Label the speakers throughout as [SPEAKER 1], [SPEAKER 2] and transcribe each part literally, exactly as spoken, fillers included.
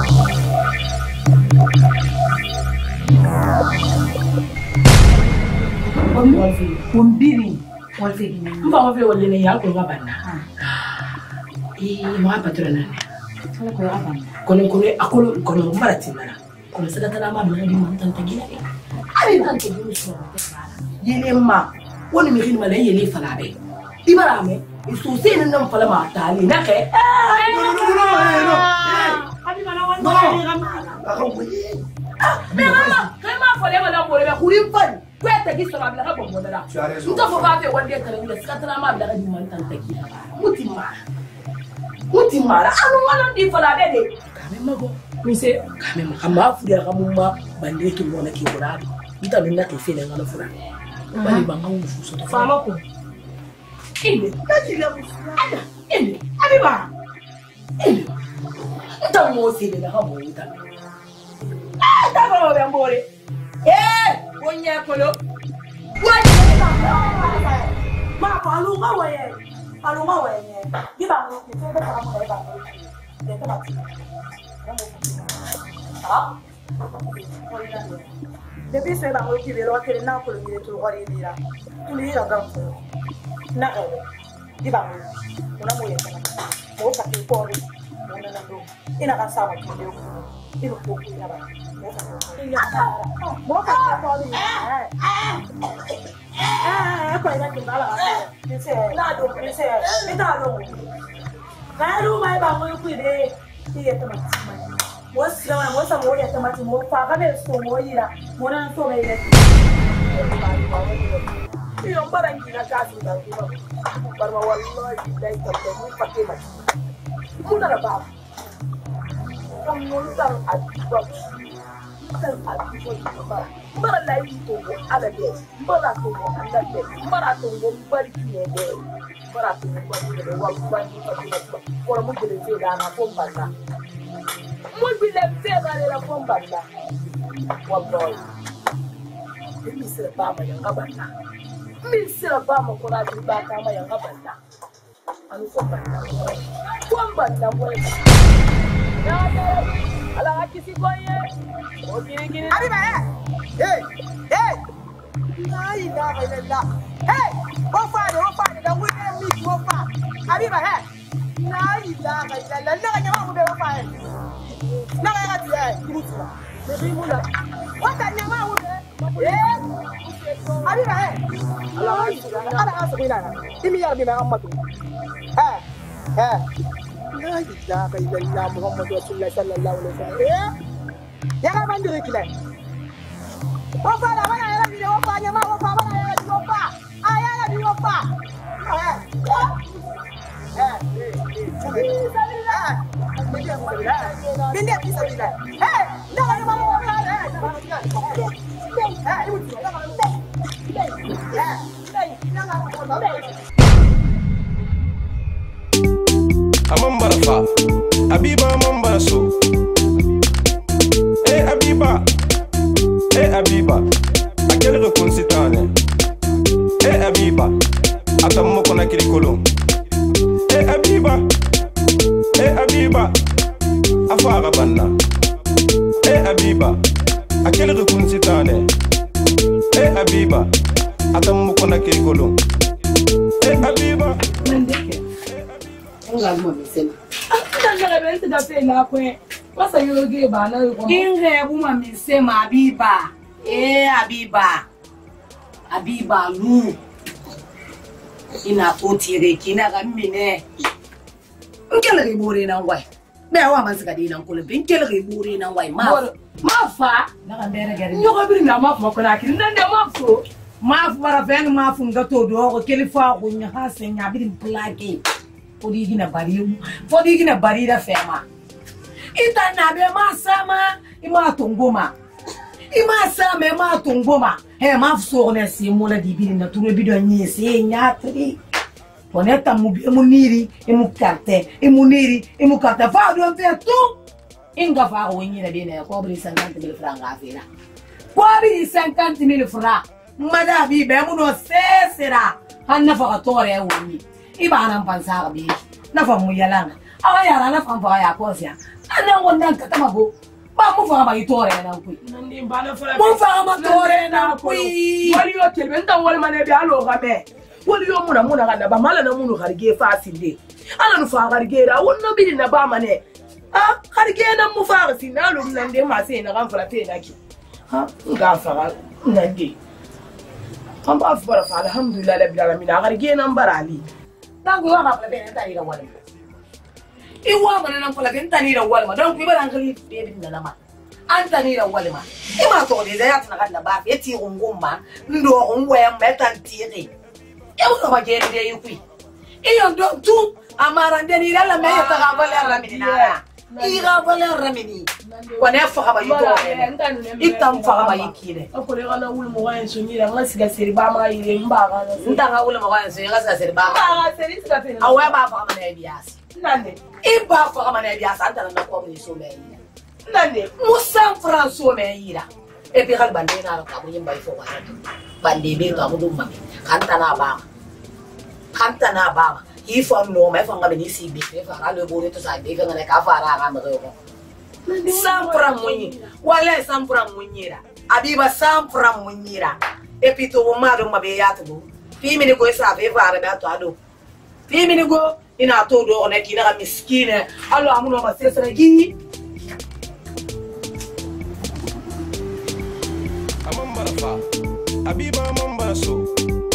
[SPEAKER 1] Kumbiri walfigi mba wafle wale ya ko ngabana eh ma patrona kala ko abana kono kono akolo kono marati mara kono sagata na ma bana di man tanta gina e ari tanta gina so yele ma woni mi hin mala yele fala be ibarame isu sen nan fala ma tali na ke no no no no abi mana wanda ni gam ako ah be mama kai ma fale wala bole be kurim fan kwete giso ma bila bombo dala nka fo ba fe wande kala ni sakatana ma bila di man tanta gina mutima mutima anu wala di fala be de kame mago mise kame ma kama furia kamuma bande to mona ki kuradi ita nina ke fele ngala fura bali banga ufu so to fama ko inde tajira musala inde abiba inde ita mo si de ha mo ita ah ta ba ba mbore eh wonya kolo wonya ma pa lu ga wa ye pa lu ga wa ye di ba mo ke ba ka mo ba de ta ba ti ah depuis ce là on qui veut que na ko ni to ori dira tu ni ra ga na ga di ba mo ona mo ye mo ka ke ko ri mo na ndo ina ka sa mo ke yo ina ko ku ina ba mo ka ke ko ri eh eh ko ina ke bala ni se na do ni se ni ta do ka ru mai ba mo ku de ti ye ta ma What's the one? What's the more at the much more father? So more year, more than so many. You know, but I'm in a castle that you know, but my one Lord is like a Fatima. Put her about. Come on, at box. But I like to go other days, but I go other days, but I don't go very clear day. But I don't go to one for a movie and a phone. Multi lettera nella combatta. Waboy. Mi se bama yanga bana. Mi se bama ko la di baka ma yanga bana. Anu combatta. Combatta boy. Ya ya. Ala hakisi koye. O gini gini. Ari ba eh. Hey. Hey. Nai da ba la. Hey. Wo fa de wo fa de da we mi wo fa. Ari ba eh. Nai da ba la la la nyama mo be wo fa eh. Na ga ga tie kimutula me bi mula wata nyama wo be eh abi ba eh ala ala aso bila imi ya bi ma amatu eh eh la ilaha illallah muhammadu rasulullah sallallahu alaihi wasallam eh ya ga bandire kile wo fa la bana ya bi wo fa nyama wo fa bana ya bi wo fa aya ya bi wo fa eh eh eh Bende bisa bila. Hey, dah ada mana mana. Eh, ibu tu, dah mana. Eh, dah mana. Amam barafa, Abiba amam baraso. Eh Abiba, eh Abiba, akele reconsitane. Eh Abiba, atammo kona kili kolon. Eh Abiba. Eh Abiba, afara banna. Eh Abiba, akele rekunsitane. Eh Abiba, atamu kona kegolo. Eh Abiba. Nandeke. Nga mo misema. Ndanga bente da fe la kwe. Wasa yoge ba na yo. Inge bu ma misema Abiba. Eh Abiba. Abiba lu. Ina otire kina ga mine. Nkele ribore na ngwai be wa manzika di na nkole be nkele ribore na ngwai ma ma fa na ka mbere gari nyoga biri na ma fa ko na kiri ndande ma fo ma fa bara fen ma fu ngato do ko kelifa ko nya ha se nya biri plage ko di gina bari fo di gina bari da fema ita na be ma sama ima tongoma ima sama ma tongoma he ma fo ne si mo la di biri na turo bido nyi se nya tri Oneta muniri emu carte emuniri emu carte fa do fe tu inga fa o nyira de na ko bri cinquante mille francs afira ko bri cinquante mille francs mada bi be mu no sesera hanna fa tore woni ibana pansa bi na fa mu yalanga
[SPEAKER 2] awa yara na fan fa ya ko sia ana wannan ka tama bo ba mu fa ba itore na ku
[SPEAKER 3] nandi bana fara
[SPEAKER 2] mu fa ma tore na ku
[SPEAKER 3] wali yo kelbe ndan wali mane bi alo game wali yo muna muna kana ba mala na munu harge fasinde ala nu fa harge ra wonno bi na ba mane ah harge na mu fa fasinde alo nande ma sai na kan fara te naki ha ga fara nande an ba fara fa alhamdulillah rabbil alamin harge nan barali
[SPEAKER 2] dan go ma fa be na tani da wali iwa mana nan fala ben tani da wali ma dan ku ba dan kali be bin da ma an tani da wali ma ima to de da ya tana kan ba ya ti ngumma ndo ngwe metan tiri eu ko je de yupi iyo do tu amara ndeni la me ta ga vale ramini na ira vale ramini kone fa ba yito itam fa ba yikile
[SPEAKER 3] ko le gana wul mo wayen so nyira ngasiga seri ba ma yire mbaga
[SPEAKER 2] nda ga wul mo wayen so ngasiga seri ba
[SPEAKER 3] ma seri siga fe
[SPEAKER 2] awe ba fa ma na bias
[SPEAKER 3] nande
[SPEAKER 2] iba fa ma na bias anta na ko ni so me
[SPEAKER 3] nande
[SPEAKER 2] musan franso me yira e bi gal bande na ka bu yimba ifo wa bande be ka mu dum ma kanta na ba kanta na ba ifo no me fa ngale ni si bi fe fa le bo to sa be fa ngale ka fa ra ga ma ko sampra munyi wala sampra munyira abiba sampra munyira e pito wo ma do ma be yatu fi mi ni ko sa fe fa ra ba to ado fi mi ni go ina to do ona ki na miskine allo amuno ma sesere gi
[SPEAKER 1] Amambarafa, Abiba Mambaso.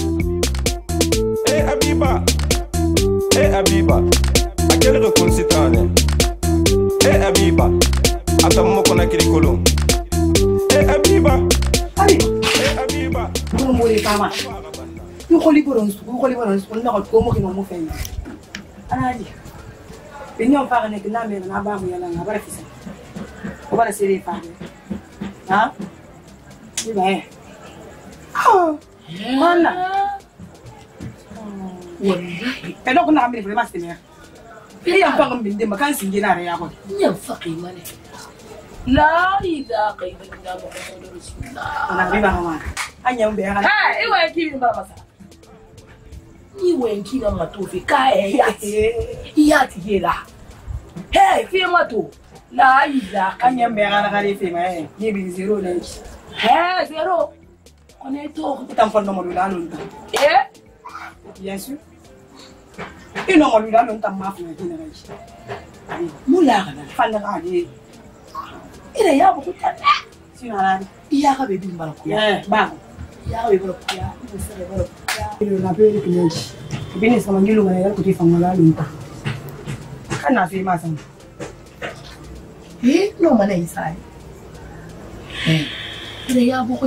[SPEAKER 1] Eh Abiba, eh Abiba, à quel reconcitane? Eh Abiba, attends-moi qu'on a qu'il est colon. Eh Abiba, eh Abiba.
[SPEAKER 4] Vous m'avez pas mal. Vous collez pour nous, vous collez pour nous, on a encore comment nous fait. Allez, venez on parle avec la mère, la barbe, la la barbe. On va laisser les femmes. Hein? C'est vrai. Ah, voilà. Et donc on a amené vraiment cette mère. Il y a pas comme des vacances qui viennent à rien.
[SPEAKER 2] Il y a fucking money. La ida kai da Muhammadu Rasulullah.
[SPEAKER 4] On a vu maman. Anya mbe ya.
[SPEAKER 3] ha iwe ki mba masa
[SPEAKER 2] Ni wenki na matofi ka e ya. Ya tigela. Hey, fi mato. La ida
[SPEAKER 4] Anya mbe ya na kali fema eh. Ni bi zero na.
[SPEAKER 2] Hey, zero. On est tôt.
[SPEAKER 4] Tam fon no mo la lonta.
[SPEAKER 2] Eh?
[SPEAKER 4] Bien sûr. Et non mo la lonta ma fa na generation.
[SPEAKER 2] Mula kana.
[SPEAKER 4] Fan na ade.
[SPEAKER 2] Ina ya bu kuta.
[SPEAKER 4] Si na
[SPEAKER 2] Iya ka be bi mbala ku.
[SPEAKER 4] eh ba.
[SPEAKER 2] Ya ka be mbala ku ya. Ni sere mbala ku ya.
[SPEAKER 4] Ile na pe ile kinyesi. Bini sama ngilo ngana ko ti fanga la lonta. Kana fi ma san.
[SPEAKER 2] Eh, no mana isai. Eh. Ina ya bu ku.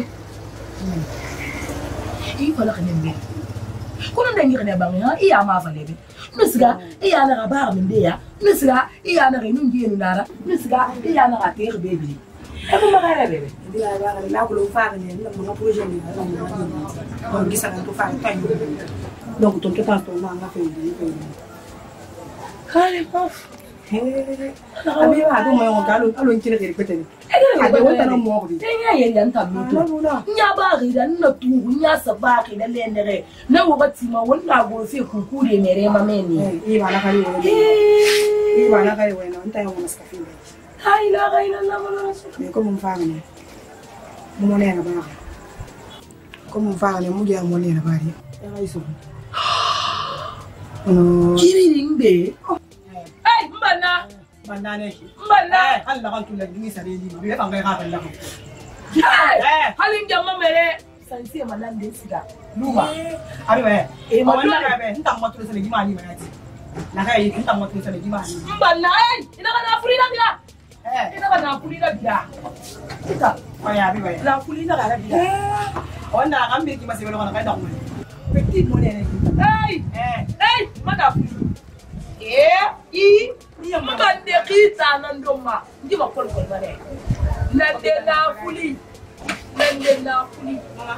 [SPEAKER 2] Ih, fala kana mbe. Kuna ndangi kana banga, iya ma fale be. Nusga, iya na ga ba min de ya. Nusga, iya na ga min ge ni nara. Nusga, iya na ga te be bi. E ko magara be.
[SPEAKER 4] Bila ba na ko lo fa ne na mo projet ni na mo na. Ko gisa na to fa ta ni. Donc ton to ta to ma na fe ni fe.
[SPEAKER 2] Kale pof.
[SPEAKER 4] Ami ba do mo yo galo alo nkire ke repete ni. Ade wota no mo ko bi.
[SPEAKER 2] Nya yenda ntamito. Nya ba ri da na tu nya sa ba ke da lendere. Na wo bati ma wonna go fe kukure mere ma meni.
[SPEAKER 4] Eh, iba na kali wo. Iba na kali wo no nta yo mo ska fi.
[SPEAKER 2] Hai la ga ina la wala.
[SPEAKER 4] Me ko mo fa ne. Mo ne na ba. Ko mo fa ne mo dia mo ne na ba ri. Ya ga iso. No.
[SPEAKER 2] Kiri ringbe.
[SPEAKER 3] hey mbana
[SPEAKER 4] Bandane.
[SPEAKER 3] mbana
[SPEAKER 4] Allah kan tulla ni sare ni. Be fa ngai ka Allah.
[SPEAKER 3] hey halin jamma mere
[SPEAKER 2] Sansi malande siga.
[SPEAKER 4] Luma. Abi ba.
[SPEAKER 2] Eh,
[SPEAKER 4] Mo
[SPEAKER 2] mo
[SPEAKER 4] na ga be nta mo tulla ni ma ni ma ati. Na ga yi nta mo tulla ni ma ni.
[SPEAKER 3] mbana hey ina kana frida bila
[SPEAKER 4] Eh.
[SPEAKER 3] ina kana frida bila
[SPEAKER 2] Tika.
[SPEAKER 4] Oya abi ba.
[SPEAKER 2] La kulina ga bila.
[SPEAKER 4] Wanda kan be ki ma se lo kana ka da mo. Petit mo ne ne.
[SPEAKER 3] hey
[SPEAKER 4] Eh.
[SPEAKER 3] hey mada frida eh i mbande kita nan doma ndi ma kol kol bare lande na fuli lande na fuli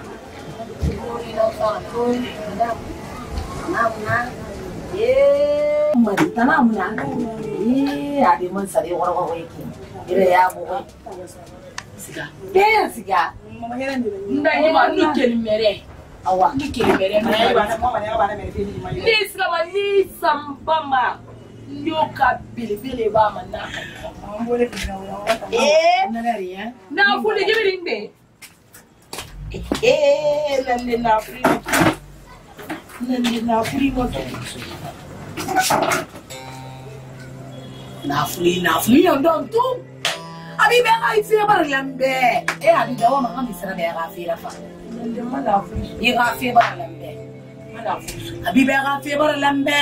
[SPEAKER 2] Eh, mari tana muna. Eh, ade man sare wara wara yake. Ire ya bu. Siga. Eh, siga.
[SPEAKER 4] Mama hera ni.
[SPEAKER 3] ndani ma nukel mere
[SPEAKER 2] Awa.
[SPEAKER 3] nukel mere
[SPEAKER 4] Ai ba na mo ma ne ba na me fi ni ma.
[SPEAKER 3] ni siga ma ni sambama Nyoka bili bili ba manna.
[SPEAKER 4] Ambole kinaona wata.
[SPEAKER 3] Eh,
[SPEAKER 4] Nalari ya.
[SPEAKER 3] na fuli gibi inde. Eh, lalle na fuli. Lalle na fuli mo. Na fuli na fuli ndon tu. Abi be ai fi bar lambe. Eh abi dawo ma ngam sira be ga fi rafa. Lalle ma na fuli. Yi ga fi bar lambe. Ma na fuli. Abi be ga fi bar lambe.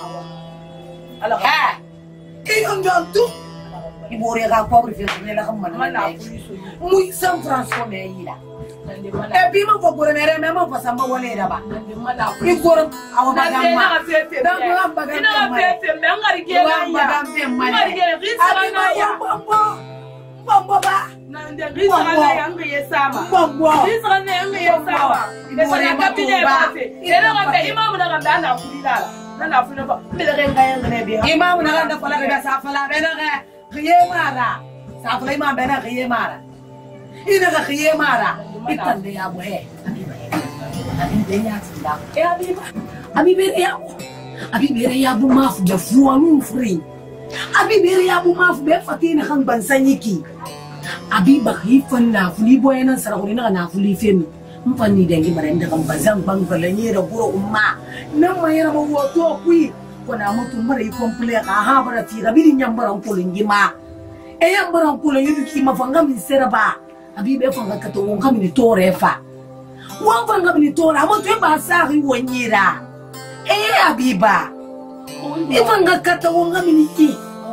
[SPEAKER 3] Ala ha. Eh ndon tu. Ibore ga pobre fi ne la kam man. Ma na fuli. Muy San Francisco me yila. E bi ma fo gore mere me ma fo samba wole da ba. Ni gore awa madam ma. Da ko am baga. Ina ga fefe me ngari ge na ya. Ngari ge risa na ya. Bombo. Bombo ba. Na nde risa na ya ngi sama. Bombo. Risa na ya ngi sama. E so na ka bile ba fe. Ina ga fe imamu na ga na kulila. Na na fu na ba. Me da ga ngai ngai be. Imamu na ga da fala ga sa fala be na ga. Riye mara. Sa fala imam be na riye mara. Ina ga riye mara. Ikan de ya buhe. Abi de ya tinda. Eh abi ba. Abi bere ya. Abi bere ya bu maf da fuanu free. Abi bere ya bu maf be fatina kan ban sanyiki. Abi ba hifan na fuli boyana sarakuni na na fuli femi. Mfani dengi bare nda kan bazan bang balanye da guro umma. Nan ma yana ba woto kui. Kona mutu mara yi komple ka ha bara ti ga bidin yambaran kulungi ma. E yambaran kulungi ki mafanga min seraba. Abi be fanga kato won kam ni tore fa won fanga ni tore amo to ba sa ri wonyira eh abiba e fanga kato won kam ni ki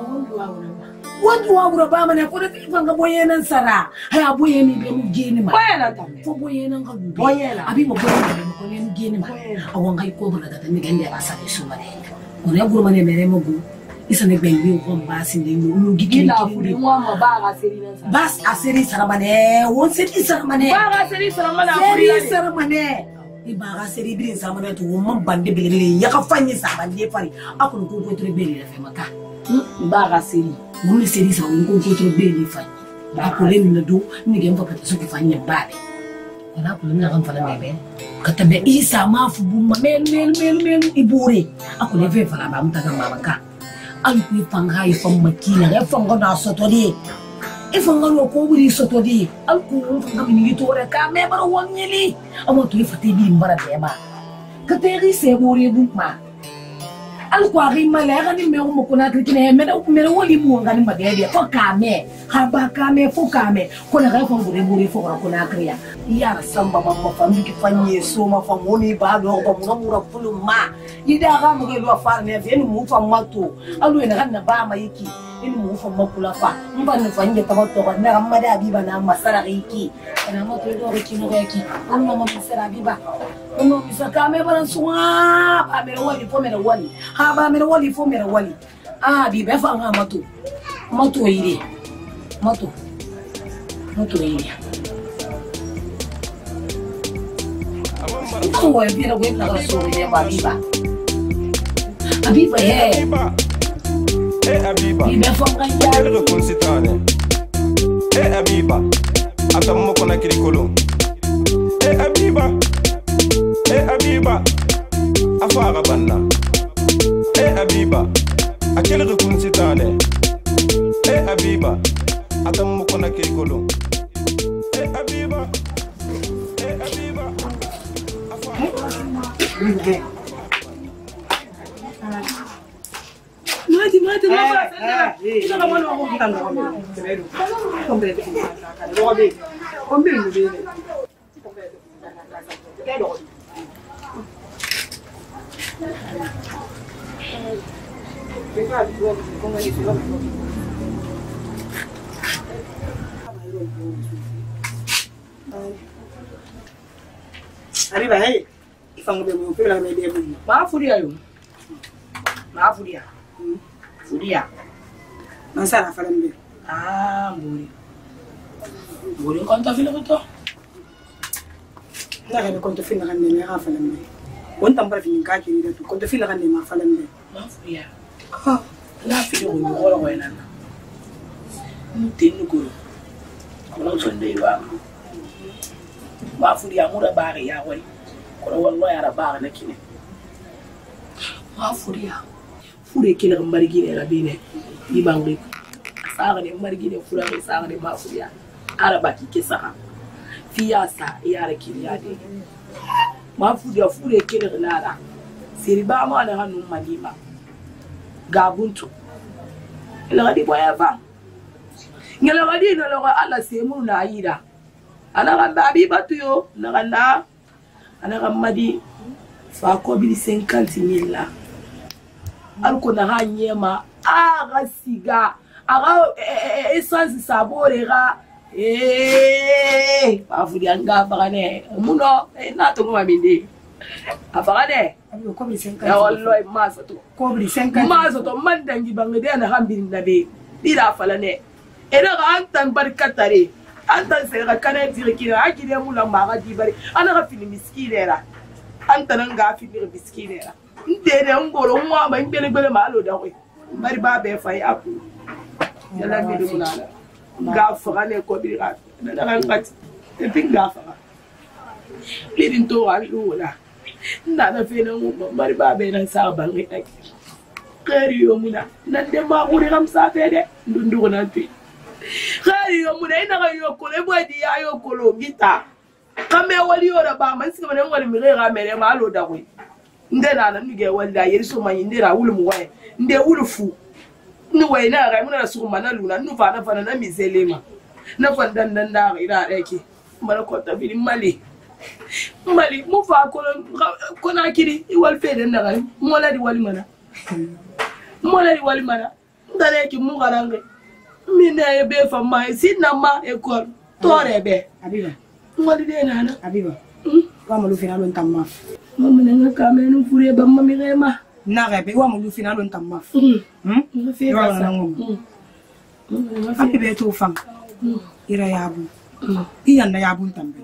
[SPEAKER 3] won duwa wura ba mana ko da fanga boyenan sara haya boyeni be mu geni ma boyena tam fo boyenan ka boyena abi mo boyena ko ni geni ma awon kai ko ba da ni gende ba sa ni su mane ko ne gurma ne mere mo gu isane bengi ko mbasi ndi mu gigi ila fuli mo ma ba ga seri nan sa
[SPEAKER 2] bas aseri saramane won seri saramane
[SPEAKER 3] ba ga seri saramane
[SPEAKER 2] seri saramane i ba ga seri birin saramane to won man bande belele ya ka fanyi sabande fari akun ko ko tre bele fe maka
[SPEAKER 3] ba ga seri
[SPEAKER 2] won seri saramane ko ko tre bele fanyi ba ko le ni do ni gem fa so ko fanyi ba de wala ko na kan fala mebe katabe isa ma fu bu mel mel mel mel ibure akun le fe fala ba mutaga mabaka alku fanga ifan makina ya fanga na sotodi ifanga no ko buri sotodi alku fanga bini tore ka me bar wonyeli amma to ifate bi mbara de ma ka teri se buri bu ma alku ari mala ga ni me mo kuna kine me da me woli mu ngani magede ko ka me ha ba ka me fo ka me ko na ga fanga buri buri fo ko na kriya ya samba mamma fambi ki fanye so ma famoni ba do ba mu mu ra fulu ma ida ga mu ga lo far ne fe ni mu fa mato alu ina ganna ba ma yiki in mu fa makula fa mban ni fanye ta to ga na amma da biba na masara yiki ina ma to do ki no yiki amma ma masara biba no mi sa ka me baran suwa ba me wali fo me wali ha ba me wali fo me wali ah biba fa nga mato mato ire mato mato ire Ito ko yung pinag-wait na kasuri niya ba, Abiba? Abiba, eh!
[SPEAKER 1] Abiba! Eh, Abiba!
[SPEAKER 2] Abiba, fong kanya!
[SPEAKER 1] Akele rekonsitane. Eh, Abiba! Atam mo ko na kirikulong. Eh, Abiba! Eh, Abiba! Afara banna. Eh, Abiba! Akele rekonsitane. Eh, Abiba! Atam mo ko na kirikulong. Eh, Abiba! Eh, Abiba!
[SPEAKER 4] Okay.
[SPEAKER 3] mati mati ma ba
[SPEAKER 4] Ito ka mo ako kita mo kami. Pero kompleto ko ka. Robi. Kompleto mo din. Kompleto. Pero Arriba, hey. Ifang be mo pela me be mo.
[SPEAKER 3] ma furia yo ma furia furia
[SPEAKER 4] Mansara falambe.
[SPEAKER 3] ah mburi mburi konta filo to
[SPEAKER 4] Na ga konto fina kan ne ha falambe. Won tambara fin ka ki ni to konto fina kan ne ma falambe.
[SPEAKER 3] ma furia ah la filo ko ko la wena mu tinu ko ko sonde ba ma furia mu da bare ya wani ko wallahi ara bare na kine ma furia fure kila marigine rabine ibangri sagane marigine furare sagane mafuya araba kike saka fiyasa yara kiriyade mafuya fure kila nara siriba ma na hanu malima gabuntu ila gadi boya ba ngela gadi no lo ala semu na ira ana gamba abibatu yo na ganda ana gamadi fa ko bi cinquante mille la alko na hanyema aga siga aga essence sabore ga eh afudi anga bagane muno na to ma binde afagane
[SPEAKER 4] ko bi cinquante
[SPEAKER 3] ya wallahi masato
[SPEAKER 4] ko bi cinquante
[SPEAKER 3] masato man dangi bangade na hambin nabe dira falane eda ga antan barkatare antan se ga kana dirikira akide mula maga dibari ana ga fini miskinera antan nga fini miskinera ndere ngoro mwa ba ngele gbele malo da ko bari ba be fay aku yalla mi dum la ga fagane ko bi ga na ga ngat te pinga faga lidin to wa lula nda na fe na ngum bari ba be na sa ba ngi ak kari yo muna nan de ma guri ram sa fe de ndundu na ti kari yo muna ina ga yo ko le bodi ya yo ko lo gita kame wali yo da ba man sika man ngol mi ga mere ma lo da ko ndena na nige wanda yeri so manyi ndera wulu muwaye nde wulu fu ni wayna ga muna su mana luna nu fa na fa na mizelema na fa dan dan da ira dake mara ko ta bi mali mali mu fa ko ko na kiri iwal fe den daga mola di wali mana mola di wali mana ndare ki mu garange mi ne be fa mai sinna ma école tore be
[SPEAKER 4] abiba
[SPEAKER 3] ngoli de nana
[SPEAKER 4] abiba wa mo lu final on tamma
[SPEAKER 3] mama nga kamenu fure ba mami rema
[SPEAKER 4] na rebe wa mo lu final on tamma
[SPEAKER 3] hmm nga fe
[SPEAKER 4] wa
[SPEAKER 3] ka
[SPEAKER 4] na
[SPEAKER 3] sa
[SPEAKER 4] ngom api be to fam ira yabu iya na yabu tambe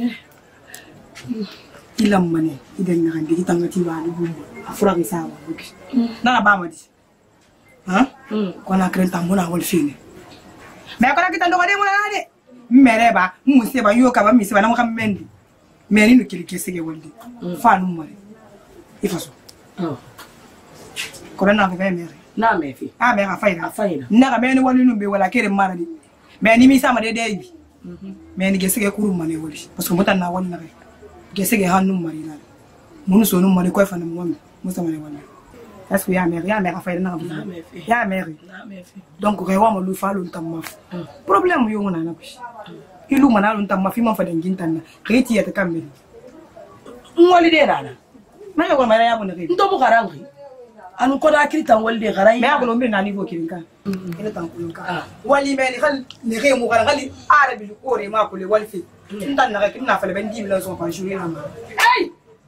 [SPEAKER 4] ilam mane idan na hande kitanga tiwa ni bumbu afura ke sawa buki na ba ma di ha ko na krenta mona wol fini me ko na kitando ko de mo na de mere ba mu se ba yo ka ba mi se ba na mo kam mendi meni no kili kesege woldi fa nu mare ifaso
[SPEAKER 3] oh
[SPEAKER 4] ko na ba mere
[SPEAKER 3] na me fi
[SPEAKER 4] a me ga faina
[SPEAKER 3] faina
[SPEAKER 4] na ga meni wali nu be wala kere mara di meni mi sama de de bi meni gesege kuru mane woli parce que mutan na wali na gesege hanu mari na munu so nu mari ko fa na mo musa mane wali est-ce que ya mere ya me ga faina na
[SPEAKER 3] na me fi
[SPEAKER 4] ya mere
[SPEAKER 3] na me fi
[SPEAKER 4] donc ko wa mo lu fa lu tam maf problème yo ngona na ko ilu mana lu tam maf ma fa dengin tan na reti ya ta kambe
[SPEAKER 3] ngoli de nana
[SPEAKER 4] ma ya ko mara ya bo ne
[SPEAKER 3] ndo mu garangi anu ko da kiri tan walde garai
[SPEAKER 4] me ya ko mbe na niveau kirinka ina tan ko ka wali me ni khal ni re mu gara khali arabi lu kore ma ko le wali fi ntan na ka na fa le ben dix mille son par jour na ma
[SPEAKER 3] ay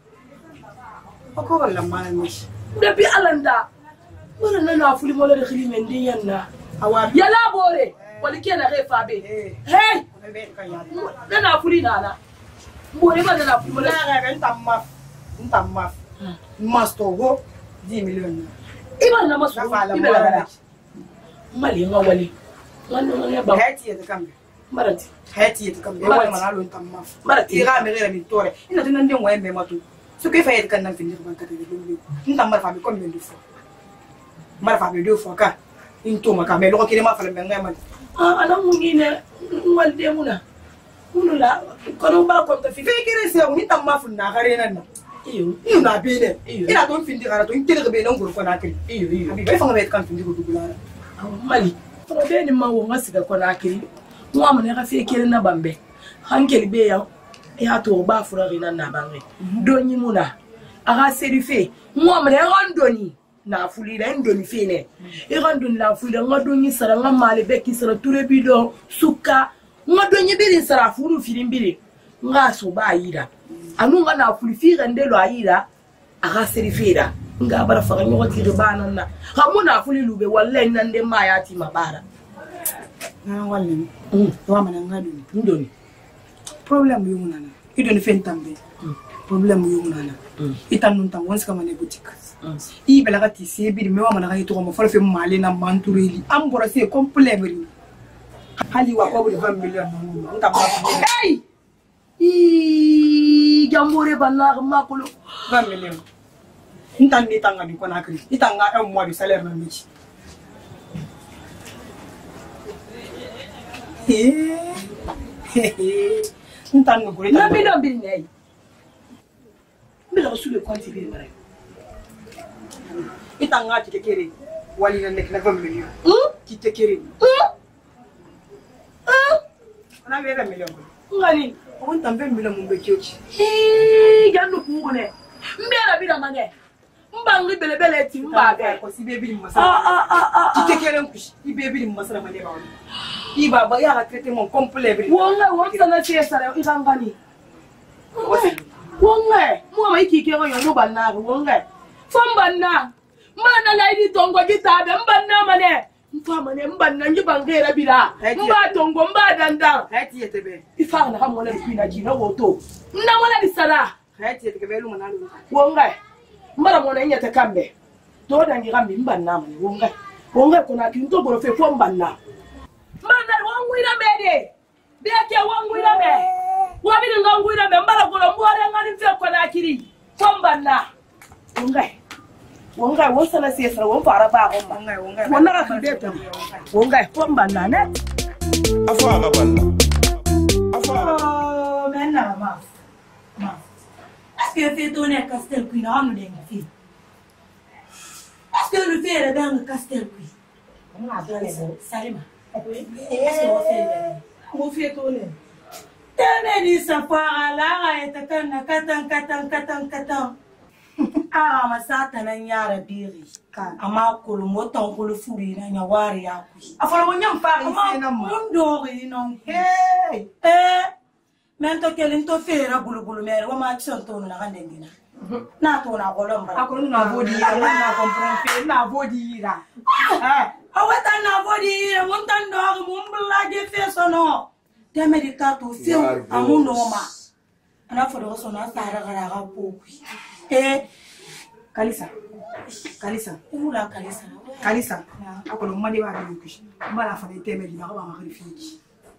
[SPEAKER 4] ko ko la ma ni
[SPEAKER 3] depuis alanda wala na na fuli mo le khili men de yanna
[SPEAKER 4] awa
[SPEAKER 3] yala bore wali kena re fa be hey
[SPEAKER 4] be ka ya
[SPEAKER 3] na na fuli nana bore ba na fuli mo le
[SPEAKER 4] na ga ben tam maf tam maf masto go dix millions
[SPEAKER 3] iba na masu
[SPEAKER 4] na fa la
[SPEAKER 3] iba la mali nga wali ngano nga ba
[SPEAKER 4] hati ya ta kambe
[SPEAKER 3] marati
[SPEAKER 4] hati ya ta kambe wala mana lu tam maf
[SPEAKER 3] marati
[SPEAKER 4] ira me re mi tore ina tun ndin wa embe matu so ke fa yet kan nan finir ban ka de lu nta mar fa bi combien de fois mar fa bi deux fois ka into maka me lo ko kire ma fa le ngai man
[SPEAKER 3] ah ana mungine walde muna munula kono ba ko ta fi
[SPEAKER 4] fikire se mi tam maf na gare nan
[SPEAKER 3] iyo
[SPEAKER 4] iyo na bene ina don findir gara to intele be non gor ko na kiri
[SPEAKER 3] iyo iyo
[SPEAKER 4] abi be fa ngai kan findir ko dugula
[SPEAKER 3] mali ko be ni ma wo ngasiga ko na kiri mo amane ka fi kire na bambe hankeli be ya ya to ba fura rina na bangi doni muna aga serife mo amane randoni na fuli la ndoni fene e randoni la fuli nga doni sara nga male be ki sara ture bido suka nga doni biri sara furu filimbiri nga so ba yida anu nga na fuli fi rende lo ayida aga serife da nga bara fa nga wati ribana na hamuna fuli lube wallahi nan de ma ya ti mabara
[SPEAKER 4] na walle
[SPEAKER 3] mm
[SPEAKER 4] wa mana ngadu
[SPEAKER 3] ndoni
[SPEAKER 4] problem yo munana idoni fentambe problem yo munana itan nun tan wonska mane boutique i belaga ti se bi me wa mana ga to mo fala fe mali na mantureli am bora se complet bari hali wa ko bu vingt millions non ngam ma
[SPEAKER 3] hey i jamore banna ma ko
[SPEAKER 4] vingt millions Intan ni tanga di Conakry. Itanga un mois de salaire na miti. Intan no gure.
[SPEAKER 3] Na bi do bi nei. Mi la su le compte bi mare.
[SPEAKER 4] Itanga ti kekere. Wali na nek na vingt millions.
[SPEAKER 3] Hmm?
[SPEAKER 4] Ti kekere.
[SPEAKER 3] Hmm? Hmm?
[SPEAKER 4] Ona be vingt millions.
[SPEAKER 3] Ngani.
[SPEAKER 4] On tan vingt millions mun be kiochi.
[SPEAKER 3] Eh, ganu kungone. Mbera bi da mane. Mbangi bele bele ti mbaga.
[SPEAKER 4] Ko si be bi mo
[SPEAKER 3] Ah
[SPEAKER 4] sa.
[SPEAKER 3] ah ah ah.
[SPEAKER 4] Ti kekere nkushi. I be bi mo sa mane ba. I baba ya traiter mon complet bi.
[SPEAKER 3] Wonga wonga na che sare ikangani. Wonga, mo ma ikike ngo yo banna wonga. Fambanna. Mana la idi tongo gitabe mbanna mane. Mfa mane mbanna njibangera bila. Mba tongo mba danda.
[SPEAKER 4] Hati yetebe.
[SPEAKER 3] Ifa na kama wala kwina jina woto. Mna wala disala.
[SPEAKER 4] Hati yetebe lu manalu.
[SPEAKER 3] Wonga. Mbara mona nyata kambe. To da ngira mbi mbanna mane wonga. Wonga kuna kinto boro fe fo mbanna. Mbana wangwira mede. Beke wangwira me. Wabiri ngangwira me mbara golo mbore ngani fe ko na kiri. Fo mbanna. Wonga. Wonga wosa na sesra won fara ba ko
[SPEAKER 4] Wonga wonga.
[SPEAKER 3] wonna ka fide wonga fo mbanna ne.
[SPEAKER 1] Afara banna. Afara.
[SPEAKER 5] Oh, maintenant, ma. Ma. Est-ce que fait tourner Castel Queen à nous fille? Est-ce que le fait est dans le Castel Queen? On a donné ça. Salima. Oui. Est-ce que vous faites? Vous faites tourner. Tenez dit ça par là, et t'attends, katan, katan, katan, katan. Ah, ma satana nyara biri. Ama kolo moton kolo furi na nyawari ya kui.
[SPEAKER 4] Afala wonyam fari se na mo.
[SPEAKER 5] Mondori non.
[SPEAKER 4] Hey.
[SPEAKER 5] Eh. Mento kelin to fera bulu bulu mere wa ma chon to na kande ngina. Na to na golom bra.
[SPEAKER 4] Akolo na bodi ya na comprend fe na bodi ra.
[SPEAKER 5] Eh. Awata na bodi mon tan do mon bla de fe sono. Te medikato fe amuno ma. Ana fo do sono sara gara ga pokui. Eh.
[SPEAKER 4] Kalisa. Kalisa.
[SPEAKER 5] Ula kalisa.
[SPEAKER 4] Kalisa. Akolo mali wa bi kushi. Mbala fa de teme di ba ba ma fiki.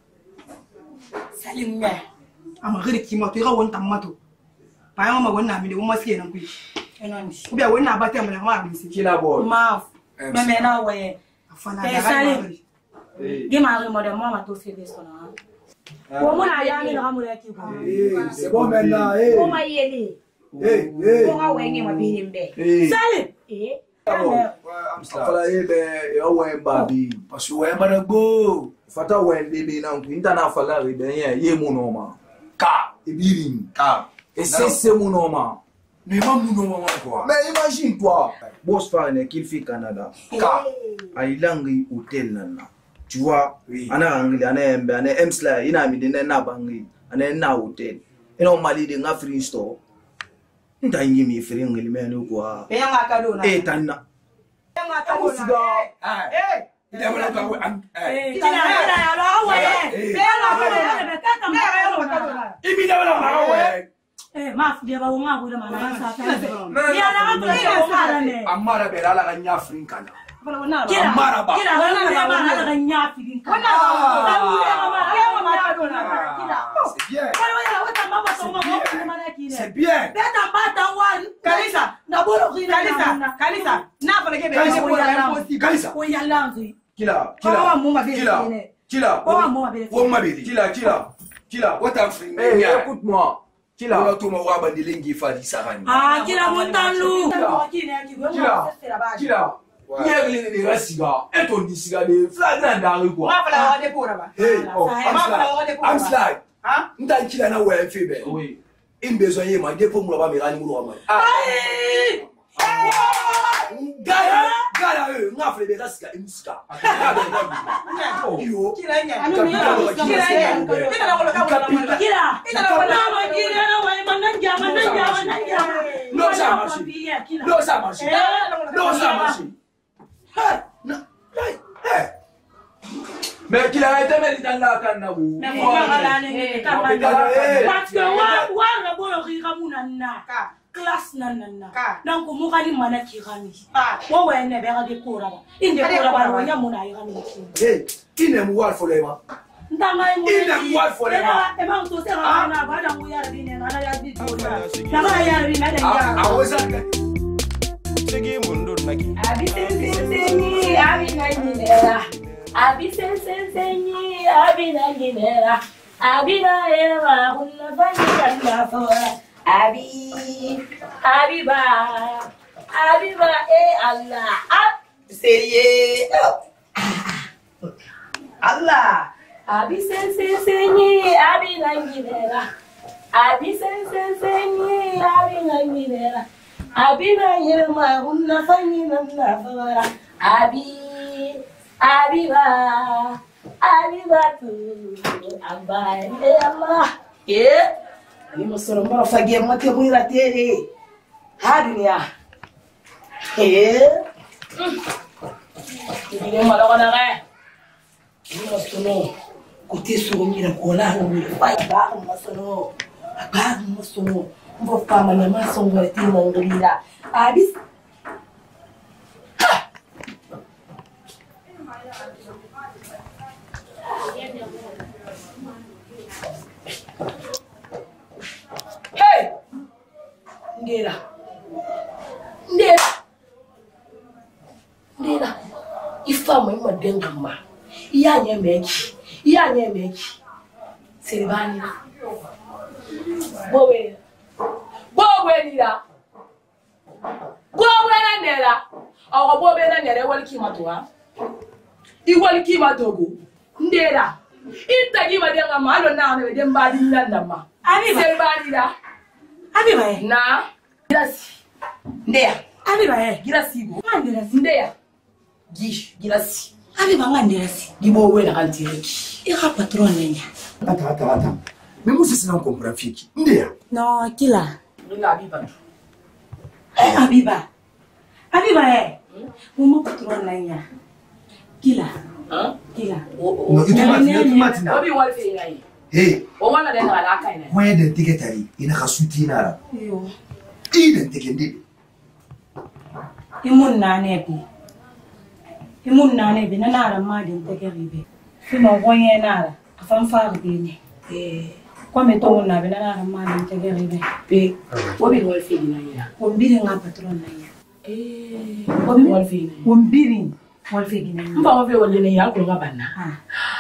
[SPEAKER 5] Salim me.
[SPEAKER 4] Ama gari ki mo to ga won tamato. Pa ya ma wonna mi de mo maske nan kuyi.
[SPEAKER 5] Enon.
[SPEAKER 4] Ku biya wonna ba teme ma mi si.
[SPEAKER 1] Kila ball.
[SPEAKER 5] Ma. Me me na we.
[SPEAKER 4] Afana
[SPEAKER 5] Eh,
[SPEAKER 4] da
[SPEAKER 5] Salim.
[SPEAKER 4] ga.
[SPEAKER 5] Ge ma re mo de mo ma to fe be sono. Wo mo na ya mi na mo le ki ko.
[SPEAKER 6] C'est bon maintenant. Eh.
[SPEAKER 5] Ko ma yele.
[SPEAKER 6] Eh, eh.
[SPEAKER 5] Ko ga wenge ma bi himbe.
[SPEAKER 6] Eh.
[SPEAKER 5] Salim. Eh.
[SPEAKER 6] Afala ebe yo wen babi. Parce que wen bana go. Fata wen bebe na nku inta na afala re ben ye ye mu no ma. Ka ebirin. Ka. Et c'est c'est mu no ma. Mais ma mu no ma quoi. Mais imagine toi. Boss Farne qu'il fait Canada. Ka. Ay langi hôtel nana. Tu vois, ana angli ana embe ana emsla ina mi de na bangi ana na hôtel. Ina mali de nga free store. Nta nyimi free ngili meno quoi.
[SPEAKER 4] Be nga ka do na.
[SPEAKER 6] Eh tanna.
[SPEAKER 4] Be nga ka do na. Eh.
[SPEAKER 6] Ida wala ka am.
[SPEAKER 5] Eh. Kila kila ya lo we.
[SPEAKER 4] Be nga ka do na.
[SPEAKER 5] Be ka ka ma.
[SPEAKER 6] Ibi da wala ma we.
[SPEAKER 5] Eh, ma fu dia ba wo ma bu da ma na sa ta. Ya na ka to ma ra ne.
[SPEAKER 6] Amara be la la nya free kana.
[SPEAKER 5] Kila
[SPEAKER 6] Maraba.
[SPEAKER 5] Kila wana na ma na ga nya fi din ka. Wana ba. Ya ma ka do na. Kila.
[SPEAKER 6] C'est bien.
[SPEAKER 5] Wala wala wata ma ba so ma ko ma na ki ne.
[SPEAKER 6] C'est bien.
[SPEAKER 5] Beta bata wan.
[SPEAKER 4] Kalisa.
[SPEAKER 5] Na bolo ki na.
[SPEAKER 4] Kalisa. Kalisa. Na fala ke be
[SPEAKER 6] Kalisa.
[SPEAKER 4] ko ya impossible.
[SPEAKER 6] Kalisa.
[SPEAKER 5] Ko ya langi.
[SPEAKER 6] Kila.
[SPEAKER 4] Kila.
[SPEAKER 6] Kila.
[SPEAKER 4] Mo ma be
[SPEAKER 6] Kila.
[SPEAKER 4] ne.
[SPEAKER 6] Kila.
[SPEAKER 5] Ko mo ma be.
[SPEAKER 6] Wo ma be. Kila. Kila. Kila. What am free? Eh, écoute-moi. Kila. Wala to ma wa ba dilengi fa di sarani.
[SPEAKER 5] Ah, kila montalu.
[SPEAKER 6] Kila. Kila. Nyerli ni rasiga. Et on dit siga de flagrant d'arrêt quoi.
[SPEAKER 4] Ma fala wa de pour ba.
[SPEAKER 6] Hey, oh,
[SPEAKER 4] Ma
[SPEAKER 6] I'm
[SPEAKER 4] fala wa de
[SPEAKER 6] slide.
[SPEAKER 4] pour
[SPEAKER 6] I'm
[SPEAKER 4] ba.
[SPEAKER 6] slide.
[SPEAKER 4] Hein?
[SPEAKER 6] Nta kila na wa febe. Oui. In besoin yema depo mu ba mi rani mu ba.
[SPEAKER 5] Ai!
[SPEAKER 6] Gala, gala eh, ngafle be rasiga imsika. Yo.
[SPEAKER 4] Kila nya.
[SPEAKER 6] Kila nya.
[SPEAKER 4] Kila na ko ka
[SPEAKER 5] Kila. Kila na ma kila na wa mananja mananja mananja.
[SPEAKER 6] No ça marche. No ça marche. No ça marche. Hey, no. Hey, hey. Mais qu'il a été mis dans la canne ou.
[SPEAKER 5] Mais ko ma la ne ka ba. Parce que wa wa ra bo ri ga munana. Class nanana. Donc mo ga ni mana ki gani. Wo we ne be ga de ko ra ba. Inde ko ra ba ro nya muna yi gani.
[SPEAKER 6] Hey, qui n'aime voir folema.
[SPEAKER 5] Ndanga mu.
[SPEAKER 6] Inde moi folema.
[SPEAKER 5] E ma to se ga na ba da mu ya ri ne na ya di to. Na ga ya ri na da ya.
[SPEAKER 6] Ah, ah, ouais ça.
[SPEAKER 1] sigi mundu naki.
[SPEAKER 3] Abi sense senyi, abi nanginera. Abi sense senyi, abi nanginera. Abi na eva, unna fanyi kanna fora. Abi, abi ba, abi ba, eh Allah. Ah, seriye. Allah. Abi sense senyi, abi nanginera. Abi sense senyi, abi nanginera. Abi na eva, unna fanyi kanna fora. Abi, abi ba. Abibatu abai Allah ye ni musoro mbara fagie mate muira tere ha dunia eh ni mala wana ga ni musoro kuti sumira kola no bai ba musoro ba musoro mbo kama na masongo ya timu ngulira abis Hey! Ndera. Ndera. Ndera. Ifama ima denga ma. Iya nye mechi. Iya nye mechi. Seribani. Bowe. Bowe nira. Bowe na ndera. Awa bowe na ndera wali kima tuwa. Iwali kima togo. Ndera. Ita gima denga ma alo na ane demba di nanda ma. Abi seribani da. Abi bae na girasi. Ndea. Abi bae girasi go. Ndirasi ndea. Gish girasi. Abi banga ndirasi. Gibo we na kantireki. Ira patron nenya.
[SPEAKER 6] Ata ata ata. Mimi sisi na comprar fiki. Ndea.
[SPEAKER 4] No, kila.
[SPEAKER 3] Nina Abiba.
[SPEAKER 4] Eh, Abiba. Abiba eh. Mumo patron nenya. Kila.
[SPEAKER 3] Huh?
[SPEAKER 4] Kila.
[SPEAKER 6] No, itu mati, itu mati na.
[SPEAKER 3] Obi wal fe ngai.
[SPEAKER 6] Hey.
[SPEAKER 3] O wana den ala kai na.
[SPEAKER 6] Mwe den ticket ari ina kasuti nara.
[SPEAKER 4] Yo.
[SPEAKER 6] Iden ticket ndi.
[SPEAKER 4] Imun nane bi. Imun nane bi na nara ma den ticket ribe. Fino goye nara. Afan fa bi ni. Eh. Kwa me to na bi na nara ma den ticket ribe.
[SPEAKER 3] Be. Obi wal fe dina ya.
[SPEAKER 4] Ko mbiri nga patron na ya.
[SPEAKER 3] Eh. Obi wal fe na.
[SPEAKER 4] Ko mbiri wal fe gina.
[SPEAKER 3] Mba wal fe wal ne ya ko nga banna.
[SPEAKER 4] Ah.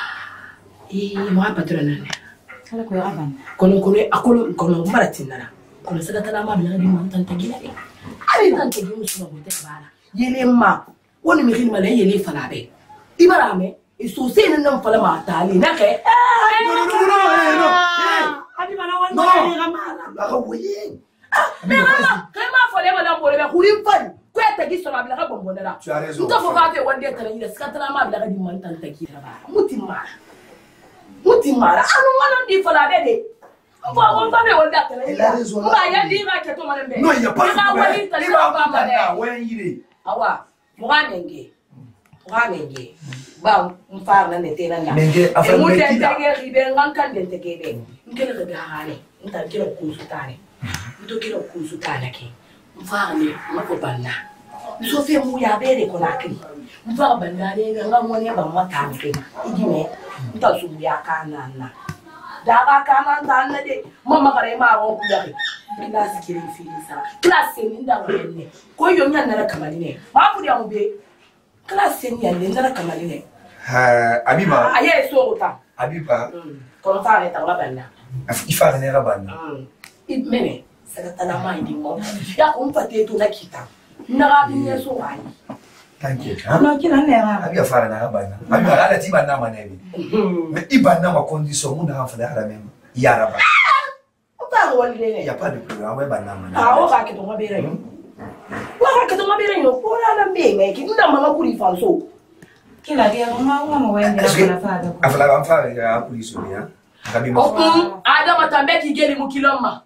[SPEAKER 3] Eh, ma patron na.
[SPEAKER 4] Kala ko ya banna.
[SPEAKER 3] Kono kono akolo kono maratinara. Kono saka tala ma bila di man tanta gina de. Ari tanta gina musu ba bote bala. Yele ma woni mi khini mala yele fala be. Ibarame iso se nan fala ma tali na ke.
[SPEAKER 6] No no no no.
[SPEAKER 4] Abi bana wan ma ni gamala.
[SPEAKER 6] La kawoye.
[SPEAKER 3] Ah, mais mama, quand ma fole ma na bole be khuli fan. Ko ta gi so ma bila ka bombonela.
[SPEAKER 6] Tu as raison.
[SPEAKER 3] Nta fo ka te wande tala ni saka tala ma bila ka di man tanta gina ba. Mutimma. Mutimara anu ngana di fala be de. Mbo won fa be won da tele. Mba ya di ma ke to mane be.
[SPEAKER 6] Non, il y a pas de
[SPEAKER 3] problème.
[SPEAKER 6] problème. Il va pas mal. Ouais, il est.
[SPEAKER 3] Awa, muga nenge. Muga nenge. Ba mfa na ne tena na.
[SPEAKER 6] Nenge afa
[SPEAKER 3] mu
[SPEAKER 6] me
[SPEAKER 3] de
[SPEAKER 6] kida.
[SPEAKER 3] tege ribe ngankan de tege be. Ngele ga ga hane. Nta kilo kusutane. Nto kilo kusutane ke. Mfa ne mako banna. So fe mu ya be de ko na kri. Mfa banna de nga ngone ba mata ke. Igime. Nta su ya kana na. Daga kana ndana de mama kare ma won ku yake class kiri fili sa class ni nda wenne ko yo nya na kamali ne ma ku dia mu be class ni ya ne na kamali ne
[SPEAKER 6] Ha, Abiba.
[SPEAKER 3] aye so uta
[SPEAKER 6] Abiba.
[SPEAKER 3] ko ta ne ta banna
[SPEAKER 6] Ifa ne rabana.
[SPEAKER 3] i mene saka tana ma ndi mo ya ko mpate to na kita na ga bin so wani
[SPEAKER 6] Thank you.
[SPEAKER 4] No, kila ne ra.
[SPEAKER 6] Abi afara na rabana. Abi ala ti banna manebi. Me ibanna ma condition mun na fa la même. Ya raba.
[SPEAKER 3] uta wali ne
[SPEAKER 6] Il y a pas de problème, ouais banna man.
[SPEAKER 3] ah o ka ke to mabere yo wa ka ke to mabere yo ko la na me me ki nda mama kuri fa so
[SPEAKER 4] Kila dia ngoma ngoma wende na fa da.
[SPEAKER 6] Afala ban fa ya police ya. Abi ma.
[SPEAKER 3] Oh, ada matambe ki geli mukiloma.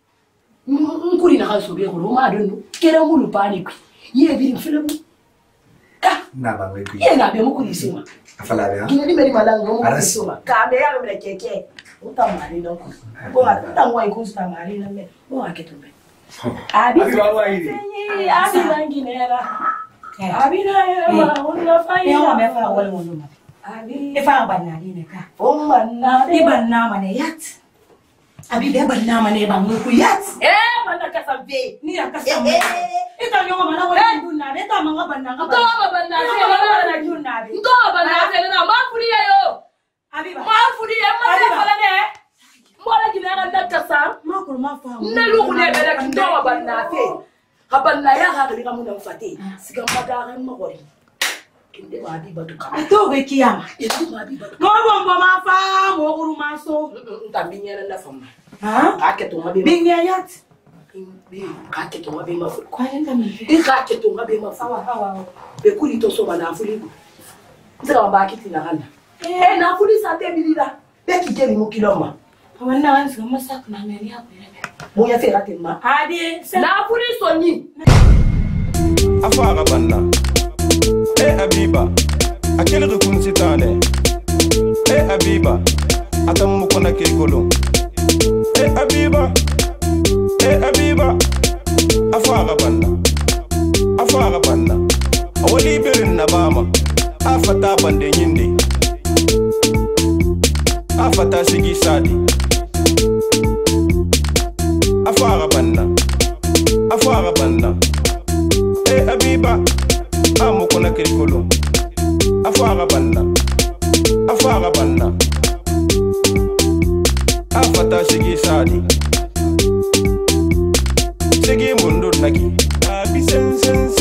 [SPEAKER 3] Nkuri na haso be ko ma don kere mulu pani ku. Ye bi film. Ah,
[SPEAKER 6] Na ba we ku.
[SPEAKER 3] ye na be mukuri sima.
[SPEAKER 6] Afala ya.
[SPEAKER 3] Kini meri malanga mo sima. Ka be ya be keke. Uta mari no ku. Ko ata ngwa iko sta mari na me. O aketombe. Abi
[SPEAKER 6] wa iri.
[SPEAKER 3] Abi langinera. Abi na era ma unna fa
[SPEAKER 4] Ya wa me fa wal mo ma.
[SPEAKER 3] Abi
[SPEAKER 4] E fa banna ni ne ka.
[SPEAKER 3] umma na
[SPEAKER 4] Di banna ma ne yat.
[SPEAKER 5] Abi be ban na mane ba mu ku yat.
[SPEAKER 3] Eh banda kasam fe.
[SPEAKER 5] Ni ya kasam. Ita nyoma mana wala dunna be ta manga ban na ga.
[SPEAKER 3] To ba banda fe na dunna be. To banda fe na ma furi yo.
[SPEAKER 5] Abi ba.
[SPEAKER 3] Ma furi ya ma fe fala ne. Mora gina ga da kasam.
[SPEAKER 5] Ma ko ma fa.
[SPEAKER 3] Ne lu ku ne be da kin to banda fe. Ka banda ya ha ga mu na fate. Siga ma da ran ma gori. Kinde ba bi ba to ka.
[SPEAKER 5] To ge kiyama.
[SPEAKER 3] Ito ba bi ba.
[SPEAKER 5] Mo bombo ma fa mo guru ma so.
[SPEAKER 3] Ntambi nyana na fama.
[SPEAKER 5] Ha?
[SPEAKER 3] Ka ke to ma be.
[SPEAKER 5] Binya yat.
[SPEAKER 3] Bi ka ke to ma be ma fu.
[SPEAKER 5] Kwa nenda mi.
[SPEAKER 3] Bi ka ke to ma be ma fu.
[SPEAKER 5] Awa awa.
[SPEAKER 3] Be kuli to so ba na fuli. Nzira ba kiti na hana. Eh na fuli sa te bilira. Be ki je mi mo kiloma.
[SPEAKER 5] Kawanna wansi ma sak na me ya pe.
[SPEAKER 3] Mo ya fe ratin ma.
[SPEAKER 5] Adi.
[SPEAKER 3] Na fuli so ni.
[SPEAKER 1] Afara banna. Eh Habiba, akele rukun sitane. Eh Habiba, atam mukona kirikolo. Eh Habiba, eh Habiba, afara banna, afara banna. Awali berin nabama, afata bande nyindi, afata sigi sadi. Afara banna, afara banna. Eh Habiba. Amu kona kirikolo afara banna afara banna afata sigi sadi sigi mundur naki abi sen sen